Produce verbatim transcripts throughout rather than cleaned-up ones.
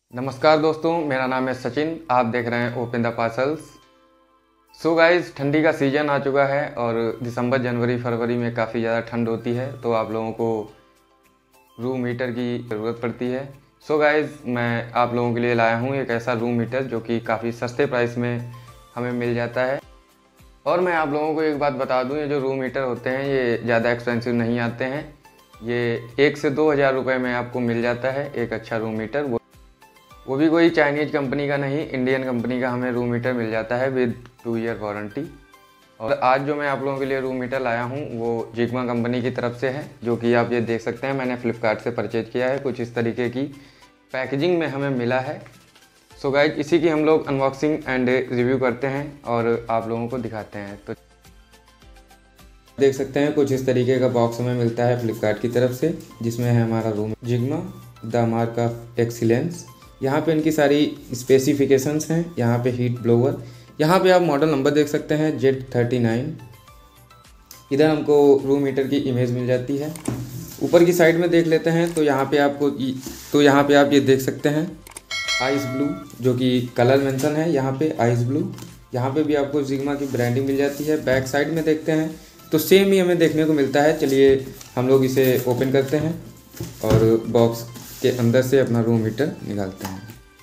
नमस्कार दोस्तों, मेरा नाम है सचिन। आप देख रहे हैं open the parcels. So guys, ठंडी का सीज़न आ चुका है और दिसंबर जनवरी फरवरी में काफ़ी ज़्यादा ठंड होती है, तो आप लोगों को रूम हीटर की ज़रूरत पड़ती है। सो गाइस, मैं आप लोगों के लिए लाया हूँ एक ऐसा रूम हीटर जो कि काफ़ी सस्ते प्राइस में हमें मिल जाता है। और मैं आप लोगों को एक बात बता दूँ, ये जो रूम हीटर होते हैं ये ज़्यादा एक्सपेंसिव नहीं आते हैं। ये एक से दो हज़ार रुपये में आपको मिल जाता है एक अच्छा रूम हीटर। वो वो भी कोई चाइनीज़ कंपनी का नहीं, इंडियन कंपनी का हमें रूम हीटर मिल जाता है विद टू ईयर वारंटी। और आज जो मैं आप लोगों के लिए रूम हीटर लाया हूँ वो जिग्मा कंपनी की तरफ से है, जो कि आप ये देख सकते हैं मैंने फ़्लिपकार्ट से परचेज किया है। कुछ इस तरीके की पैकेजिंग में हमें मिला है। सो गाइज, इसी की हम लोग अनबॉक्सिंग एंड रिव्यू करते हैं और आप लोगों को दिखाते हैं। तो देख सकते हैं कुछ इस तरीके का बॉक्स हमें मिलता है फ़्लिपकार्ट की तरफ से, जिसमें है हमारा room Zigma the mark of excellence. यहाँ पे इनकी सारी स्पेसिफिकेशंस हैं। यहाँ पे हीट ब्लोवर, यहाँ पे आप मॉडल नंबर देख सकते हैं जेड थर्टी नाइन। इधर हमको रूम हीटर की इमेज मिल जाती है। ऊपर की साइड में देख लेते हैं तो यहाँ पे आपको तो यहाँ पे आप ये देख सकते हैं आइस ब्लू, जो कि कलर मेंशन है यहाँ पे आइस ब्लू। यहाँ पे भी आपको जिग्मा की ब्रांडिंग मिल जाती है। बैक साइड में देखते हैं तो सेम ही हमें देखने को मिलता है। चलिए हम लोग इसे ओपन करते हैं और बॉक्स के अंदर से अपना रूम हीटर निकालते हैं।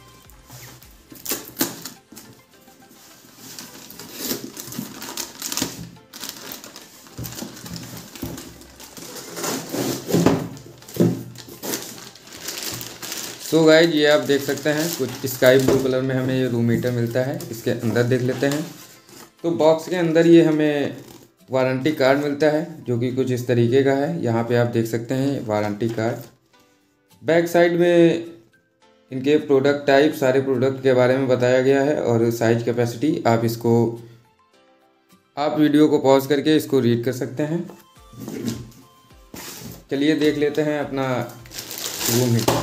सो so गाइज, ये आप देख सकते हैं कुछ स्काई ब्लू कलर में हमें ये रूम हीटर मिलता है। इसके अंदर देख लेते हैं तो बॉक्स के अंदर ये हमें वारंटी कार्ड मिलता है, जो कि कुछ इस तरीके का है। यहाँ पे आप देख सकते हैं वारंटी कार्ड। बैक साइड में इनके प्रोडक्ट टाइप, सारे प्रोडक्ट के बारे में बताया गया है और साइज कैपेसिटी। आप इसको आप वीडियो को पॉज करके इसको रीड कर सकते हैं। चलिए देख लेते हैं अपना रूम हीटर।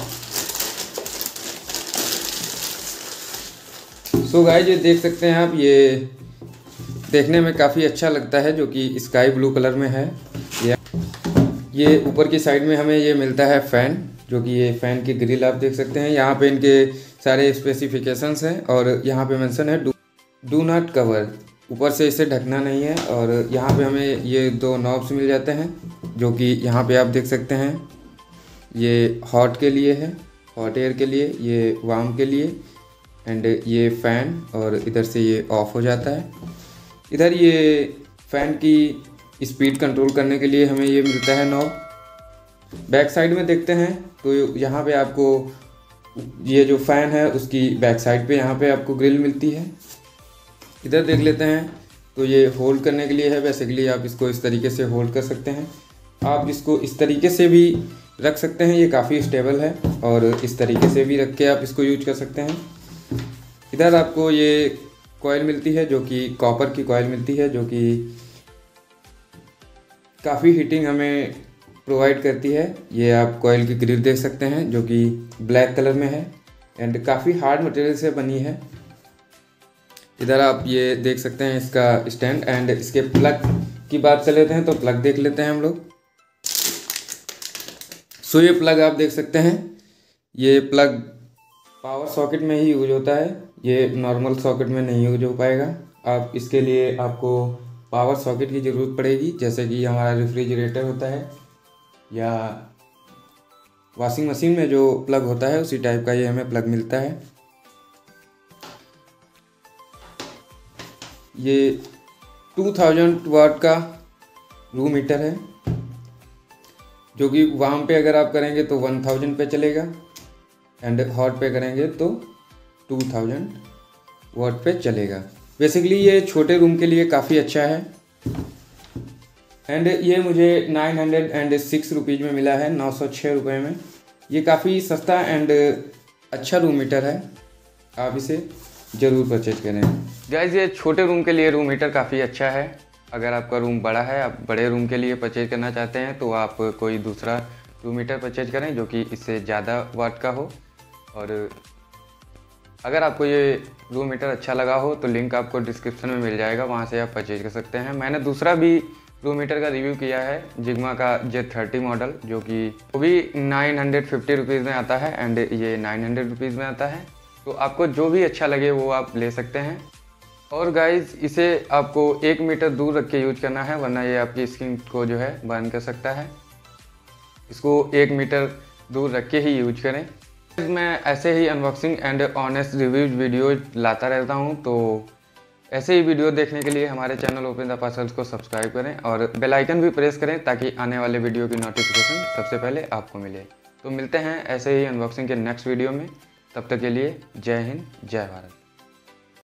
सो गाइस, ये देख सकते हैं आप, ये देखने में काफ़ी अच्छा लगता है, जो कि स्काई ब्लू कलर में है। ये ऊपर की साइड में हमें ये मिलता है फ़ैन, जो कि ये फ़ैन की ग्रिल आप देख सकते हैं। यहाँ पे इनके सारे स्पेसिफिकेशंस हैं और यहाँ पे मेंशन है डू डू नॉट कवर, ऊपर से इसे ढकना नहीं है। और यहाँ पे हमें ये दो नॉब्स मिल जाते हैं, जो कि यहाँ पे आप देख सकते हैं। ये हॉट के लिए है, हॉट एयर के लिए, ये वार्म के लिए, एंड ये फ़ैन, और इधर से ये ऑफ हो जाता है। इधर ये फ़ैन की स्पीड कंट्रोल करने के लिए हमें ये मिलता है नॉब। बैक साइड में देखते हैं तो यहाँ पे आपको ये जो फ़ैन है उसकी बैक साइड पे यहाँ पे आपको ग्रिल मिलती है। इधर देख लेते हैं तो ये होल्ड करने के लिए है। बेसिकली आप इसको इस तरीके से होल्ड कर सकते हैं। आप इसको इस तरीके से भी रख सकते हैं, ये काफ़ी स्टेबल है, और इस तरीके से भी रख के आप इसको यूज कर सकते हैं। इधर आपको ये कॉइल मिलती है, जो कि कॉपर की कॉइल मिलती है, जो कि काफ़ी हीटिंग हमें प्रोवाइड करती है। ये आप कॉइल की ग्रिल देख सकते हैं, जो कि ब्लैक कलर में है एंड काफ़ी हार्ड मटेरियल से बनी है। इधर आप ये देख सकते हैं इसका स्टैंड। एंड इसके प्लग की बात कर लेते हैं तो प्लग देख लेते हैं हम लोग। सो ये प्लग आप देख सकते हैं, ये प्लग पावर सॉकेट में ही यूज होता है, ये नॉर्मल सॉकेट में नहीं यूज हो पाएगा। आप इसके लिए आपको पावर सॉकेट की ज़रूरत पड़ेगी, जैसे कि हमारा रेफ्रिजरेटर होता है या वॉशिंग मशीन में जो प्लग होता है उसी टाइप का ये हमें प्लग मिलता है। ये टू थाउजेंड वाट का रूम हीटर है, जो कि वार्म पे अगर आप करेंगे तो वन थाउजेंड पे चलेगा, एंड हॉट पे करेंगे तो टू थाउजेंड वाट पे चलेगा। बेसिकली ये छोटे रूम के लिए काफ़ी अच्छा है। एंड ये मुझे nine hundred and six rupees में मिला है, नौ सौ छः रुपये में। ये काफ़ी सस्ता एंड अच्छा रूम हीटर है, आप इसे ज़रूर परचेज करें। गाइस, ये छोटे रूम के लिए रूम हीटर काफ़ी अच्छा है। अगर आपका रूम बड़ा है, आप बड़े रूम के लिए परचेज करना चाहते हैं तो आप कोई दूसरा रूम हीटर परचेज करें जो कि इससे ज़्यादा वाट का हो। और अगर आपको ये रूम हीटर अच्छा लगा हो तो लिंक आपको डिस्क्रिप्शन में मिल जाएगा, वहाँ से आप परचेज कर सकते हैं। मैंने दूसरा भी फ्लो मीटर का रिव्यू किया है, जिग्मा का जेड थर्टी मॉडल, जो कि वो भी नाइन हंड्रेड फिफ्टी रुपीज़ में आता है एंड ये नाइन हंड्रेड रुपीज़ में आता है। तो आपको जो भी अच्छा लगे वो आप ले सकते हैं। और गाइज इसे आपको एक मीटर दूर रख के यूज करना है, वरना ये आपकी स्किन को जो है बर्न कर सकता है। इसको एक मीटर दूर रख के ही यूज करें। मैं ऐसे ही unboxing and honest reviews video लाता रहता हूँ, तो ऐसे ही वीडियो देखने के लिए हमारे चैनल ओपन द पार्सल्स को सब्सक्राइब करें और बेल आइकन भी प्रेस करें ताकि आने वाले वीडियो की नोटिफिकेशन सबसे पहले आपको मिले। तो मिलते हैं ऐसे ही अनबॉक्सिंग के नेक्स्ट वीडियो में, तब तक के लिए जय हिंद जय भारत।